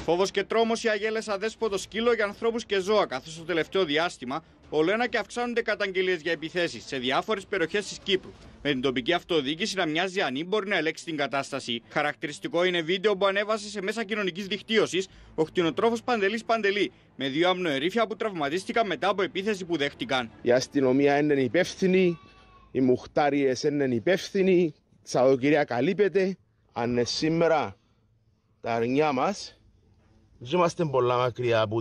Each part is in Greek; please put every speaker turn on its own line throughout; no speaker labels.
Φόβος και τρόμος οι αγέλες αδέσποτο σκύλο για ανθρώπους και ζώα, καθώς το τελευταίο διάστημα όλο ένα και αυξάνονται καταγγελίες για επιθέσεις σε διάφορες περιοχές της Κύπρου, με την τοπική αυτοδιοίκηση να μοιάζει ανήμπορη να ελέγξει την κατάσταση. Χαρακτηριστικό είναι βίντεο που ανέβασε σε μέσα κοινωνικής δικτύωσης ο κτηνοτρόφος Παντελής Παντελή, με 2 αμνοερήφια που τραυματίστηκαν μετά από επίθεση που δέχτηκαν.
Η αστυνομία είναι υπεύθυνη, οι μουχτάριες είναι υπεύθυνοι, Σαββατοκύριακα καλύπτεται. Αν είναι σήμερα τα αρνιά μας, δεν είμαστε πολλά μακριά από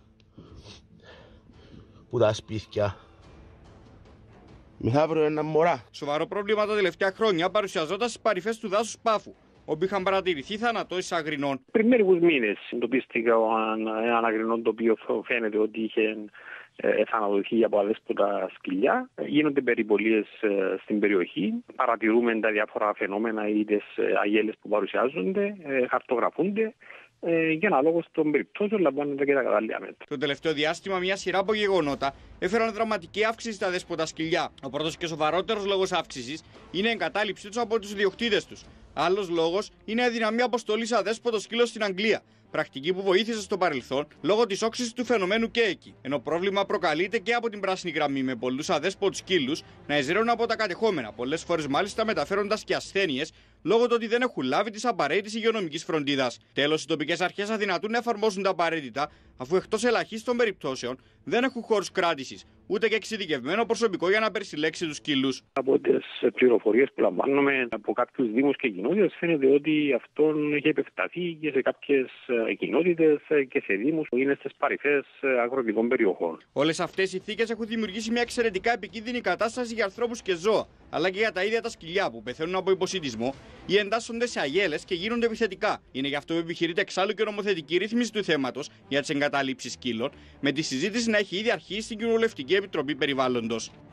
τα σπίτια. Μεθαύριο ένα μωρά.
Σοβαρό πρόβλημα τα τελευταία χρόνια παρουσιαζόταν στις παρυφές του δάσους Πάφου, όπου είχαν παρατηρηθεί θανατώσεις αγρινών.
Πριν μερικούς μήνες εντοπίστηκα έναν αγρινό το οποίο φαίνεται ότι είχε θανατωθεί από αδέσποτα σκυλιά. Γίνονται περιπολίες στην περιοχή. Παρατηρούμε τα διάφορα φαινόμενα ή τις αγέλες που παρουσιάζονται, χαρτογραφούνται. Για ένα λόγο των περιπτώσεων λαμβάνονται και τα κατάλληλα μέτρα.
Το τελευταίο διάστημα, μια σειρά από γεγονότα έφεραν δραματική αύξηση στα δέσποτα σκυλιά. Ο πρώτος και σοβαρότερος λόγος αύξησης είναι η εγκατάλειψή τους από τους ιδιοκτήτες τους. Άλλος λόγος είναι η αδυναμία αποστολής αδέσποτο σκύλο στην Αγγλία. Πρακτική που βοήθησε στο παρελθόν λόγω της όξυσης του φαινομένου και εκεί. Ενώ πρόβλημα προκαλείται και από την πράσινη γραμμή, με πολλούς αδέσποτους σκύλους να εισραίουν από τα κατεχόμενα, πολλές φορές μάλιστα μεταφέροντας και ασθένειες λόγω του ότι δεν έχουν λάβει τις απαραίτητες υγειονομικής φροντίδας. Τέλος, οι τοπικές αρχές αδυνατούν να εφαρμόσουν τα απαραίτητα, αφού εκτός ελαχίστων περιπτώσεων δεν έχουν χώρους κράτησης, ούτε και εξειδικευμένο προσωπικό για να περισυλλέξει τους σκύλους.
Από τις πληροφορίες που λαμβάνουμε από κάποιους δήμους και κοινότητες, φαίνεται ότι αυτόν έχει επεκταθεί και σε κάποιες κοινότητες και σε δήμους που είναι στις παρυφές αγροτικών περιοχών.
Όλες αυτές οι θήκες έχουν δημιουργήσει μια εξαιρετικά επικίνδυνη κατάσταση για ανθρώπους και ζώα, αλλά και για τα ίδια τα σκυλιά που πεθαίνουν από υποσιτισμό ή εντάσσονται σε αγέλες και γίνονται επιθετικά. Είναι γι' αυτό που επιχειρείται εξάλλου και νομοθετική ρύθμιση του θέματος για τις εγκαταλείψεις σκύλων, με τη συζήτηση να έχει ήδη αρχίσει στην Κοινοβουλευτική Επιτροπή Περιβάλλοντος.